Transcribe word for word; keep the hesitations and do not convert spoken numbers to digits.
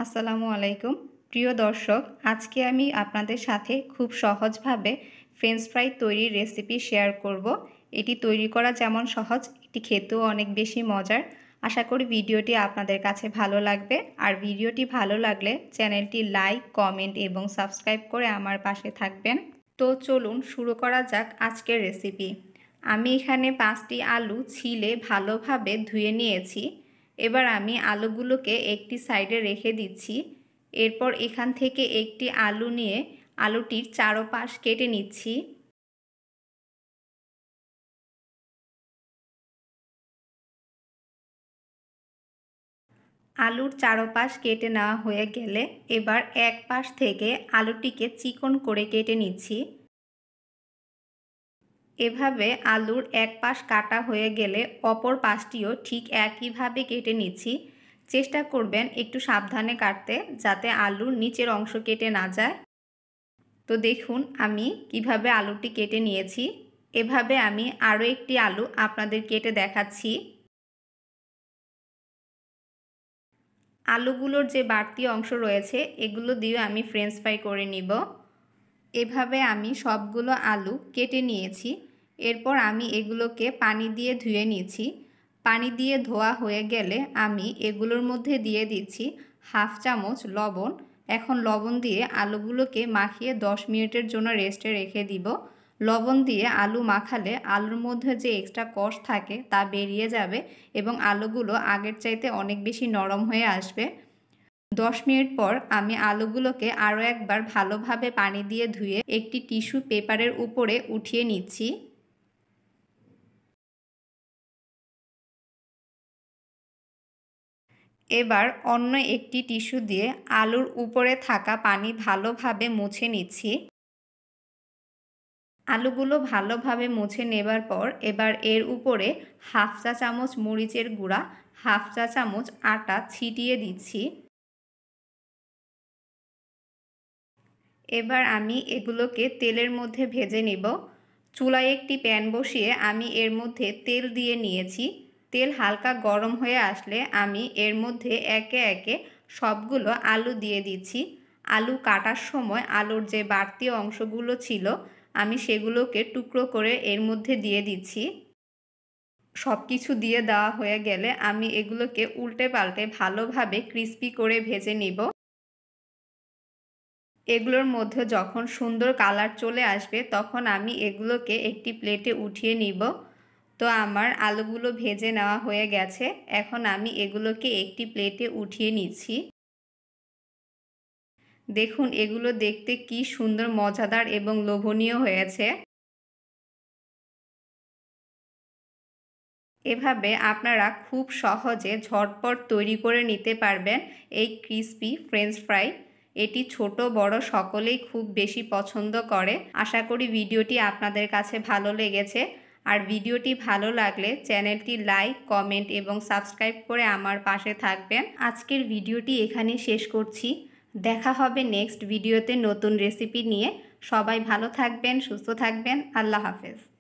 আসসালামু আলাইকুম প্রিয় দর্শক, আজকে আমি আপনাদের সাথে খুব সহজভাবে ফ্রেঞ্চ ফ্রাই তৈরির রেসিপি শেয়ার করব। এটি তৈরি করা যেমন সহজ, এটি খেতেও অনেক বেশি মজার। আশা করি ভিডিওটি আপনাদের কাছে ভালো লাগবে। আর ভিডিওটি ভালো লাগলে চ্যানেলটি লাইক, কমেন্ট এবং সাবস্ক্রাইব করে আমার পাশে থাকবেন। তো চলুন শুরু করা যাক আজকের রেসিপি। আমি এখানে পাঁচটি আলু ছিলে ভালোভাবে ধুয়ে নিয়েছি। এবার আমি আলুগুলোকে একটি সাইডে রেখে দিচ্ছি। এরপর এখান থেকে একটি আলু নিয়ে আলুটির চারপাশ কেটে নিচ্ছি। আলুর চারপাশ কেটে নেওয়া হয়ে গেলে এবার এক পাশ থেকে আলুটিকে চিকন করে কেটে নিচ্ছি। এভাবে আলুর এক পাশ কাটা হয়ে গেলে অপর পাশটিও ঠিক একইভাবে কেটে নিচ্ছি। চেষ্টা করবেন একটু সাবধানে কাটতে, যাতে আলুর নিচের অংশ কেটে না যায়। তো দেখুন আমি কিভাবে আলুটি কেটে নিয়েছি। এভাবে আমি আরও একটি আলু আপনাদের কেটে দেখাচ্ছি। আলুগুলোর যে বাড়তি অংশ রয়েছে এগুলো দিয়ে আমি ফ্রেঞ্চ ফ্রাই করে নিব। এভাবে আমি সবগুলো আলু কেটে নিয়েছি। এরপর আমি এগুলোকে পানি দিয়ে ধুয়ে নিয়েছি। পানি দিয়ে ধোয়া হয়ে গেলে আমি এগুলোর মধ্যে দিয়ে দিচ্ছি হাফ চামচ লবণ। এখন লবণ দিয়ে আলুগুলোকে মাখিয়ে দশ মিনিটের জন্য রেস্টে রেখে দিব। লবণ দিয়ে আলু মাখালে আলুর মধ্যে যে এক্সট্রা কষ থাকে তা বেরিয়ে যাবে এবং আলুগুলো আগের চাইতে অনেক বেশি নরম হয়ে আসবে। দশ মিনিট পর আমি আলুগুলোকে আরও একবার ভালোভাবে পানি দিয়ে ধুয়ে একটি টিস্যু পেপারের উপরে উঠিয়ে নিচ্ছি। এবার অন্য একটি টিস্যু দিয়ে আলুর উপরে থাকা পানি ভালোভাবে মুছে নিচ্ছি। আলুগুলো ভালোভাবে মুছে নেবার পর এবার এর উপরে হাফ চা চামচ মরিচের গুঁড়া, হাফ চা চামচ আটা ছিটিয়ে দিচ্ছি। এবার আমি এগুলোকে তেলের মধ্যে ভেজে নেব। চুলায় একটি প্যান বসিয়ে আমি এর মধ্যে তেল দিয়ে নিয়েছি। তেল হালকা গরম হয়ে আসলে আমি এর মধ্যে একে একে সবগুলো আলু দিয়ে দিচ্ছি। আলু কাটার সময় আলুর যে বাড়তি অংশগুলো ছিল আমি সেগুলোকে টুকরো করে এর মধ্যে দিয়ে দিচ্ছি। সব কিছু দিয়ে দেওয়া হয়ে গেলে আমি এগুলোকে উল্টে পাল্টে ভালোভাবে ক্রিস্পি করে ভেজে নিব। এগুলোর মধ্যে যখন সুন্দর কালার চলে আসবে তখন আমি এগুলোকে একটি প্লেটে উঠিয়ে নিব। তো আমার আলুগুলো ভেজে নেওয়া হয়ে গেছে। এখন আমি এগুলোকে একটি প্লেটে উঠিয়ে নিচ্ছি। দেখুন এগুলো দেখতে কি সুন্দর, মজাদার এবং লোভনীয় হয়েছে। এভাবে আপনারা খুব সহজে ঝটপট তৈরি করে নিতে পারবেন এই ক্রিসপি ফ্রেঞ্চ ফ্রাই। এটি ছোট বড় সকলেই খুব বেশি পছন্দ করে। আশা করি ভিডিওটি আপনাদের কাছে ভালো লেগেছে। আর ভিডিওটি ভালো লাগলে চ্যানেলটি লাইক, কমেন্ট এবং সাবস্ক্রাইব করে আমার পাশে থাকবেন। আজকের ভিডিওটি এখানে শেষ করছি। দেখা হবে নেক্সট ভিডিওতে নতুন রেসিপি নিয়ে। সবাই ভালো থাকবেন, সুস্থ থাকবেন। আল্লাহ হাফেজ।